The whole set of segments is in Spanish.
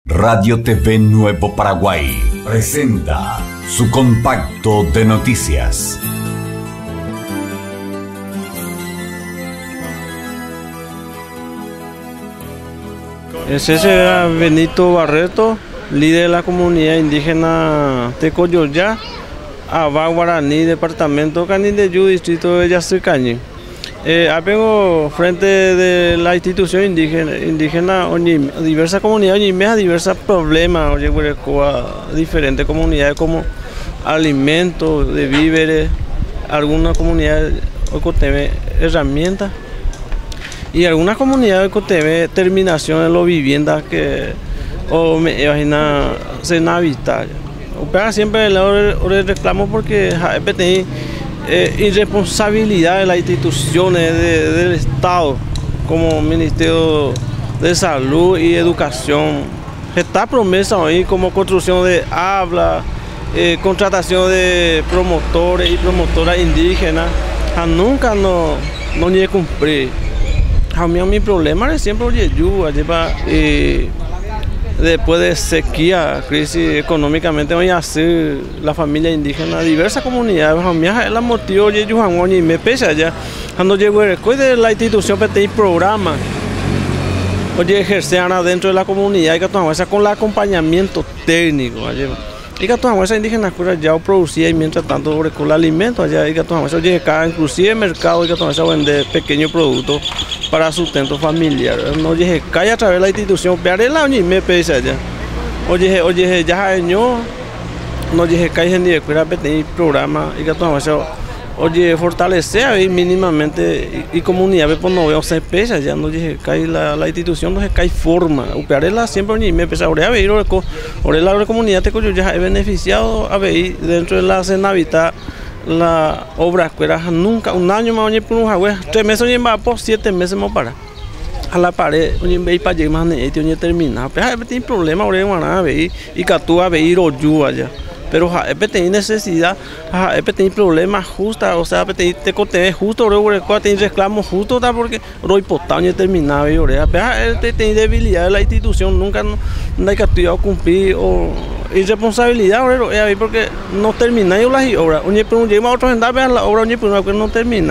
Radio TV Nuevo Paraguay presenta su compacto de noticias. Ese era Benito Barreto, líder de la comunidad indígena Tecoyoyá, Abá Guaraní, departamento Canindeyú, distrito de Yacyretá. Apengo frente de la institución indígena diversas comunidades, diversos problemas, diferentes comunidades como alimentos, de víveres, algunas comunidades tienen herramientas y algunas comunidades tienen terminación de las viviendas que se inhabitan. Siempre el reclamo porque irresponsabilidad de las instituciones del Estado, como Ministerio de Salud y Educación. Está promesa hoy como construcción de habla, contratación de promotores y promotoras indígenas, nunca no llegué a cumplir. Mi problema es siempre después de sequía, crisis económicamente, voy a hacer la familia indígena, diversas comunidades, el motivo de y me pesa ya. Cuando llego después de la institución, hay programa, oye, ejercer dentro de la comunidad y que con el acompañamiento técnico. Y que todas esas indígenas ya producía y mientras tanto con el alimento allá y que todas oye, inclusive el mercado y que todas vender pequeños productos para sustento familiar. No oye, cae a través de la institución, pero la ni me pesa allá. Oye, ya año no oye, cae en dirección pequeño programa y que todas oye, fortalecer ahí mínimamente y comunidad pues no veo se pesa ya no oye, cae la institución no se cae forma operarla siempre ni me pesa ahora ver la comunidad te yo ya he beneficiado a ver dentro de la Cenavita la obra que era nunca un año más oye por un jagüe 3 meses oye más por 7 meses más para a la pared oye ve para llegar más oye terminar pero tiene problema ahora van ver y que tú a ver o allá. Pero tiene necesidad, tiene problemas justos, o sea, te conté justo, tiene reclamos justos, porque hoy potable terminaba y tiene debilidad de la institución, nunca no hay que cumplir o irresponsabilidad, porque no termina las obras, pero llega a otro gente a la obra, pero no termina.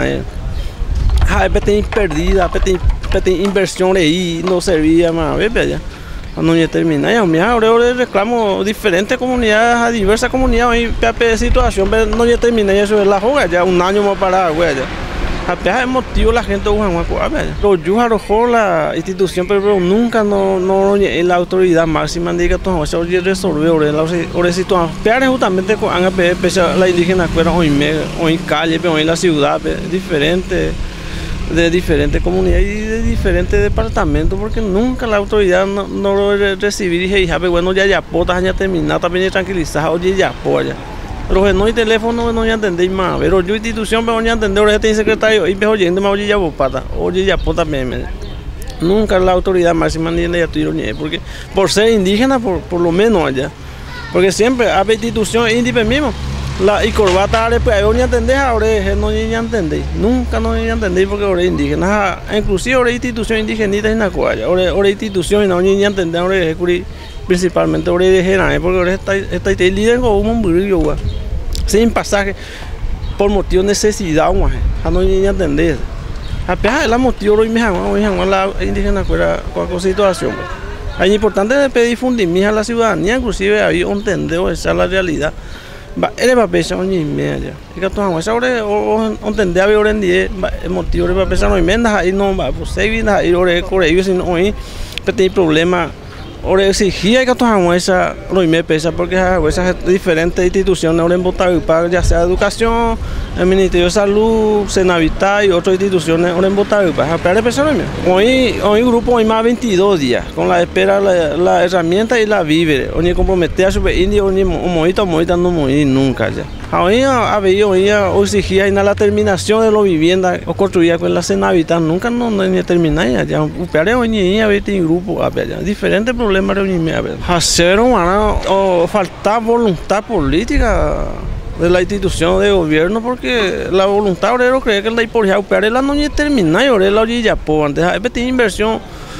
Tiene perdida, tiene inversión ahí, no servía más, allá. No ya termina ya ahora reclamo diferentes comunidades a diversas comunidades y situación pero no ya termina ya eso es la joga ya un año más para güey ya apenas motivo la gente pero yo arrojó la institución pero nunca no la autoridad máxima indica todo eso resolver ahora situación pero justamente con la indígena fuera hoy calle pero hoy la ciudad diferente de diferentes comunidades y de diferentes departamentos porque nunca la autoridad no lo recibí y dije bueno ya potas ya terminado también tranquilizado oye ya polla pero no hay teléfono no ya entendéis más pero yo institución pero ya entender ahora este secretario y me oyendo más oye ya pata oye ya potas nunca la autoridad máxima ni ya tiro ni porque por ser indígena por lo menos allá porque siempre hay institución independiente la y corbata pues no entendés ahora no ya entendéis nunca no ya entendéis porque ahora indígena inclusive ahora institución indigenita en la cual ahora institución no ya entendés ahora principalmente ahora de porque ahora está líder con un brillo sin pasaje por motivo de necesidad no ya entendés apenas el motivo hoy me la indígena fuera cualquier situación es importante pedir difundir a la ciudadanía inclusive ahí entender esa es la realidad era para pensar ni media y que todo eso ahora entender a ver en día el motivo para pensar no inmendas ahí no va pues se viene ahí ahora por ellos si no hoy tiene problema ahora exigía que todo esa no me pesa porque esas diferentes instituciones ahora en Botaguipá ya sea educación el Ministerio de Salud Cenavita y otras instituciones ahora en Botaguipá para pensar hoy grupo hoy más 22 días con la espera la herramienta y la víveres hoy comprometer a su indio hoy moita no morir nunca ya hoy hoy exigía la terminación de las viviendas o construida con la Cenavita nunca no terminar ya hoy ni a ver grupo diferentes problemas hacer o faltar voluntad política de la institución de gobierno porque la voluntad obrero cree que la por ya pero la no termina y la ya antes tiene inversión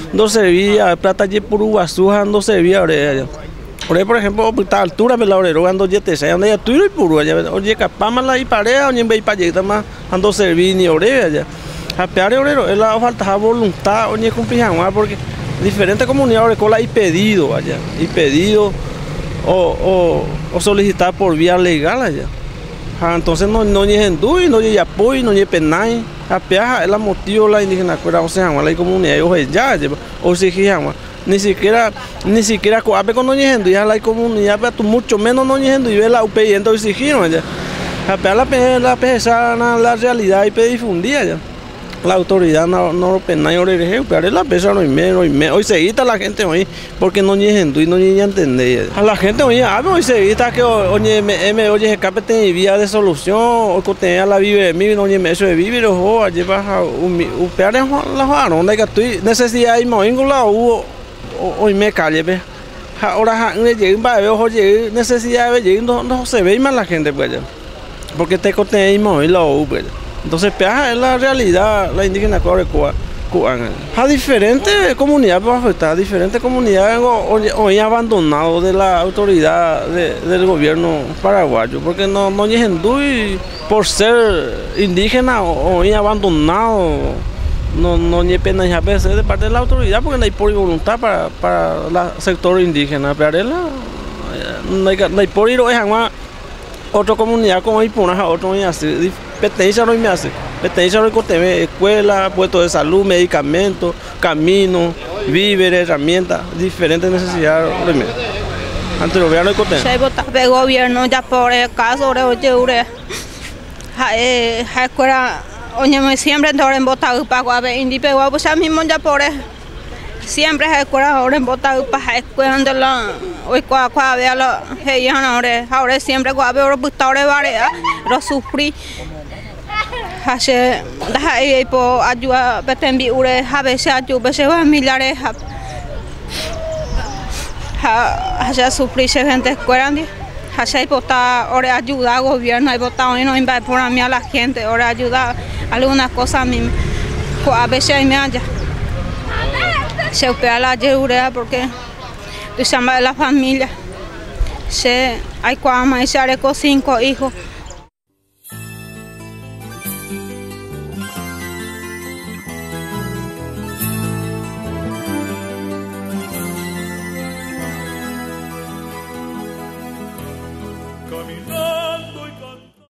no servía plata ye por Uguazú, no servía ahora. Por ejemplo, a altura me la orero ando yete se anda ya tuiro y puro allá. Oye, capama la y parea, oye, ve para llegar más ando servir ni ore allá. A peare orero, es la falta de voluntad, oye, cumplir porque diferentes comunidades con la y pedido allá, y pedido o solicitar por vía legal allá. Entonces no ni hindú, no ni apoyo, no ni penay. A peaja es la motivo la indígena cuera, o sea, la comunidad o ya, o si ni siquiera coape con no ni hindú, ya la comunidad, pero mucho menos no ni hindú y ve la UPI entonces exigieron allá. A peaja la pesa la realidad y pedifundía ya. La autoridad no penay oreje, pero la pesa no y hoy se quita la gente hoy porque no ni hindú y no ni entender. A la gente hoy se quita que oye oye escape tiene vía de solución o que tenga la vive mi no ni eso de vivir o allí baja un peare la jaron de que estoy necesidad y moingula hubo hoy me calle ve. Ahora le llega para ver oye necesidad de llegar no se ve más la gente pues porque te cote y mover la pues. Entonces, peaja es la realidad, la indígena cubana. A diferentes comunidades va a afectar, diferentes comunidades hoy abandonados de la autoridad del gobierno paraguayo, porque no es hindú y por ser indígena hoy abandonado, no es pena ya veces de parte de la autoridad, porque no hay por voluntad para el sector indígena, pero no hay por ir otra comunidad como hay por otro y así. Pertenencia no me hace, pertenencia no hay escuela, puestos de salud, medicamentos, caminos, víveres, herramientas, diferentes necesidades. Antes lo vean no hay cote. Se vota el gobierno ya por el caso de oye, escuela, oye siempre en votar para guabe, indipe guabe, pues ya mismo ya por siempre se escuela ahora en votar para escuela de la hoy cuando vea la ahora siempre guabe ahora buscar variedad, lo sufrí. Hace dah po ayuda betembi ure habese ayuda se familiares hace sufrir gente escuela hace vota ahora ayuda al gobierno y vota hoy no invitar por a mí a la gente ahora ayuda algunas cosas a mí a veces me haya se opera la ayuda porque tú llamas de la familia se hay cuama y se haré con 5 hijos